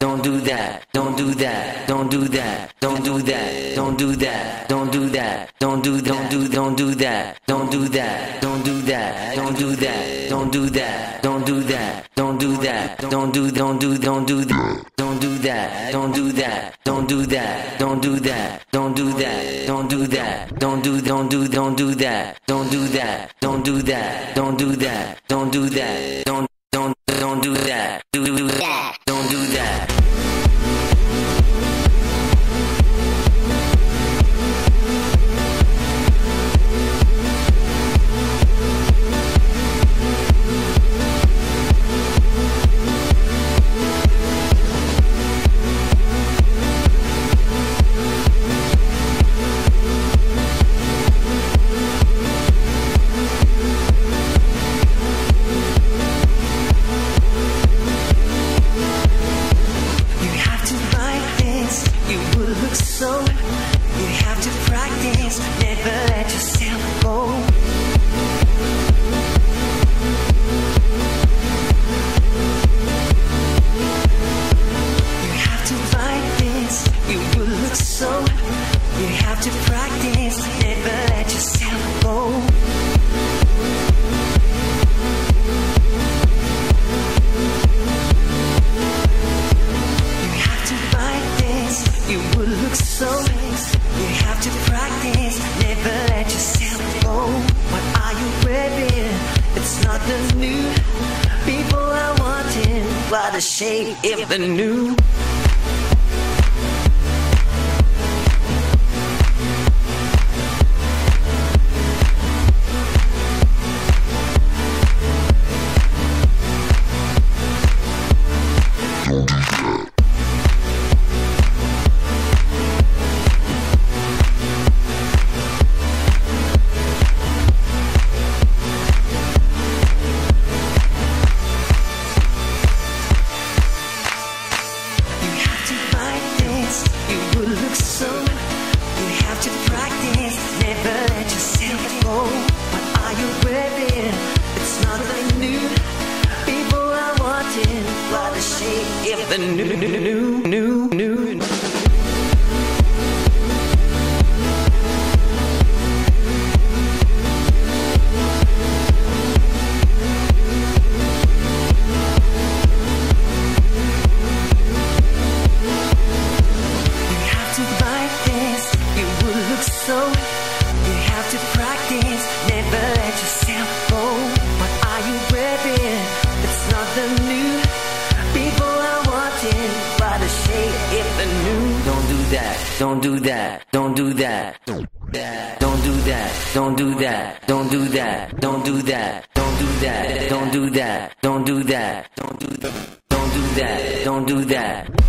don't do that, don't do that, don't do that, don't do that, don't do that, don't do that, don't do don't do don't do that, don't do that, don't do that, don't do that, don't do that, don't do that, don't do that, don't do don't do don't do that, don't do that, don't do that, don't do that, don't do that, don't do that, don't do that, don't do don't do don't do that, don't do that, don't do that, don't do that, don't do that, don't do that, do that, don't do that. What a shame if the new if the new Don't do that, don't do that, don't do that, don't do that, don't do that, don't do that, don't do that, don't do that, don't do that, don't do that, don't do that, don't do that.